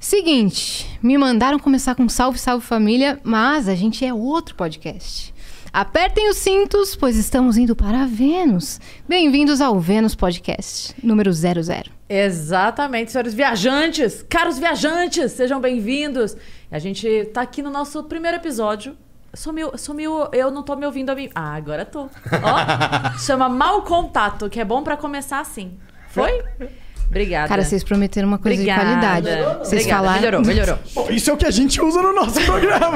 Seguinte, me mandaram começar com Salve, Salve Família, mas a gente é outro podcast. Apertem os cintos, pois estamos indo para a Vênus. Bem-vindos ao Vênus Podcast, número 00. Exatamente, senhores viajantes, caros viajantes, sejam bem-vindos. A gente tá aqui no nosso primeiro episódio. Sumiu, eu não tô me ouvindo a mim. Ah, agora tô. Ó, chama Mau Contato, que é bom pra começar assim. Foi? Obrigada. Cara, vocês prometeram uma coisa Obrigada. de qualidade. Vocês falaram... Melhorou. Bom, isso é o que a gente usa no nosso programa.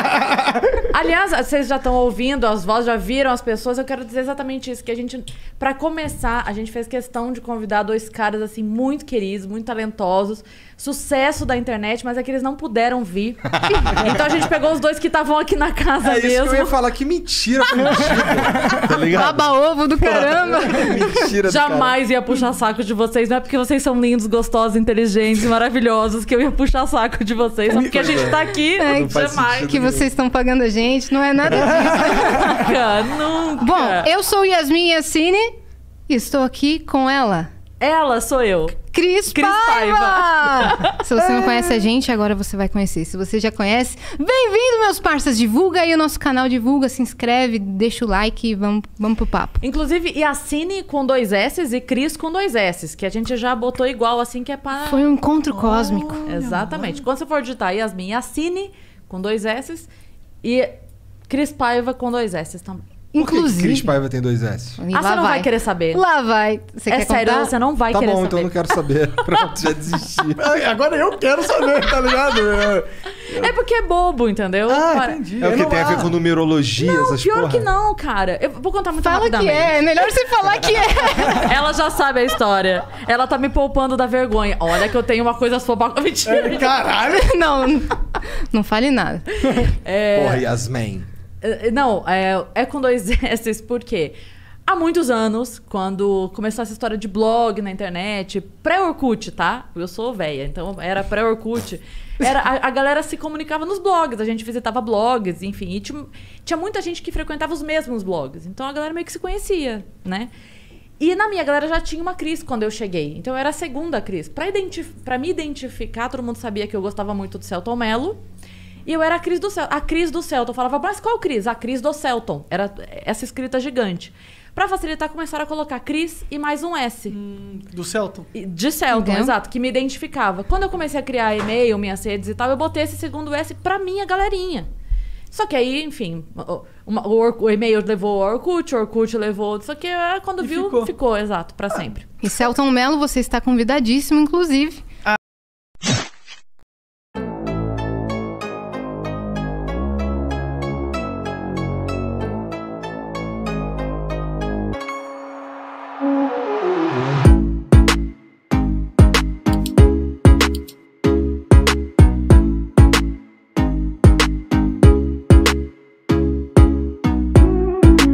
Aliás, vocês já estão ouvindo as vozes, já viram as pessoas. Eu quero dizer exatamente isso, que a gente, pra começar, a gente fez questão de convidar dois caras, assim, muito queridos, muito talentosos, sucesso da internet, mas é que eles não puderam vir. Então a gente pegou os dois que estavam aqui na casa mesmo. É isso que eu ia falar, que mentira contigo, tá ligado? Baba-ovo do caramba. Mentira do Jamais ia puxar saco de vocês, não é porque vocês são lindos, gostosos, inteligentes e maravilhosos que eu ia puxar saco de vocês, só porque a gente tá aqui. Não faz Jamais. sentido Que vocês estão pagando a gente, não é nada disso. Nunca. Bom, eu sou Yasmin Yassine e estou aqui com ela, Ela sou eu. Cris Paiva! Se você não conhece a gente, agora você vai conhecer. Se você já conhece, bem-vindo, meus parceiros. Divulga aí o nosso canal, divulga, se inscreve, deixa o like e vamos pro papo. Inclusive, Yassine com 2 S e Cris com 2 S, que a gente já botou igual assim, que é para... Foi um encontro cósmico. Exatamente. Quando você for digitar Yasmin Yassine com 2 S e Cris Paiva com 2 S também. Por que Inclusive... Cris Paiva tem 2 S? E Ah, lá você não vai querer saber. Lá vai. Você É quer sério, contar? você não vai Tá querer bom, saber. então eu não quero saber. Pronto, já desisti. Agora eu quero saber, tá ligado? É porque é bobo, entendeu? Entendi. É o que tem a ver com numerologia, Não, essas pior porra? que não, cara. Eu vou contar muito Fala que rapidamente. é melhor você falar que é. Ela já sabe a história. Ela tá me poupando da vergonha. Olha que eu tenho uma coisa sua pra... Mentira. Caralho. Não fale nada. Porra, Yasmin. Não, é com 2 S, por quê? Há muitos anos, quando começou essa história de blog na internet, pré-Orkut, tá? Eu sou velha, então era pré-Orkut. A galera se comunicava nos blogs, a gente visitava blogs, enfim. E tinha muita gente que frequentava os mesmos blogs. Então a galera meio que se conhecia, né? E na minha galera já tinha uma Cris quando eu cheguei. Então eu era a segunda Cris. Pra me identificar, todo mundo sabia que eu gostava muito do Celton Mello. E eu era a Cris do Celton. Eu falava, mas qual Cris? A Cris do Celton. Era essa escrita gigante. Pra facilitar, começaram a colocar Cris e mais um S. Do Celton. De Celton, Entendeu? exato, que me identificava. Quando eu comecei a criar e-mail, minhas redes e tal, eu botei esse segundo S pra minha galerinha. Só que aí, enfim, o e-mail levou ao Orkut, o Orkut levou... Só que quando viu, ficou, exato, pra sempre. E Celton Mello, você está convidadíssimo, inclusive.